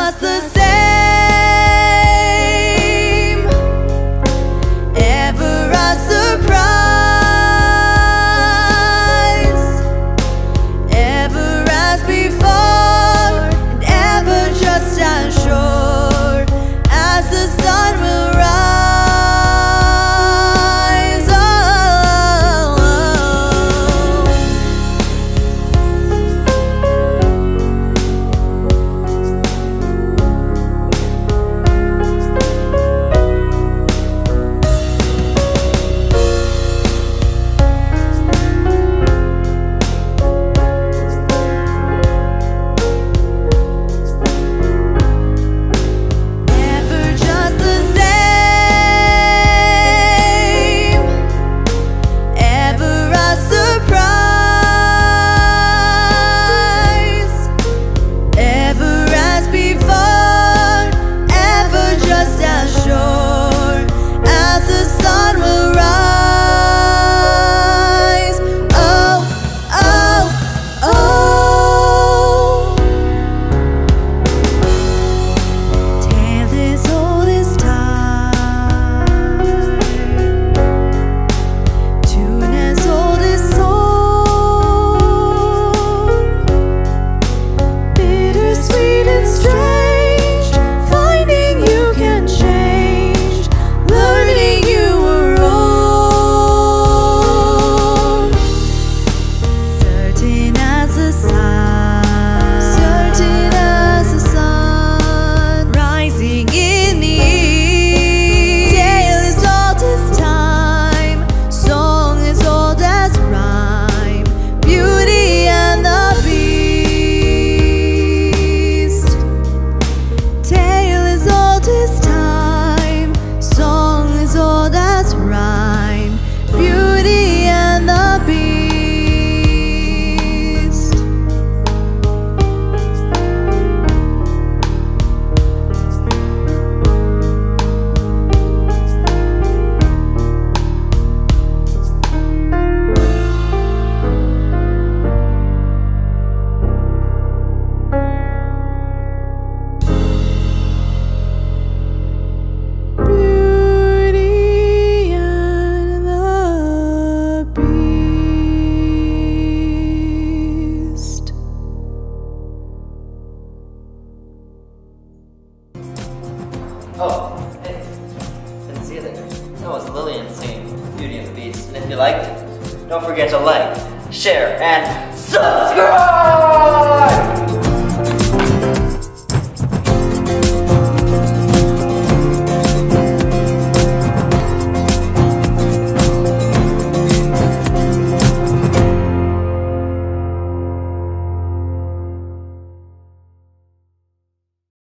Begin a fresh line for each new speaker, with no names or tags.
just the same. Ever a surprise, ever as before, and ever just as sure as the sun will rise.
Oh, hey, didn't see you there. That was Lillian singing Beauty and the Beast. And if you liked it, don't forget to like, share, and subscribe!